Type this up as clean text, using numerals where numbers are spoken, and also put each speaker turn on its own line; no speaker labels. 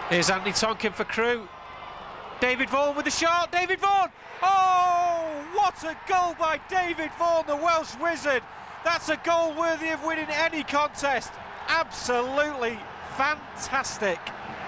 Here's Anthony Tonkin for Crewe. David Vaughan with the shot. David Vaughan! Oh, what a goal by David Vaughan, the Welsh Wizard. That's a goal worthy of winning any contest. Absolutely fantastic.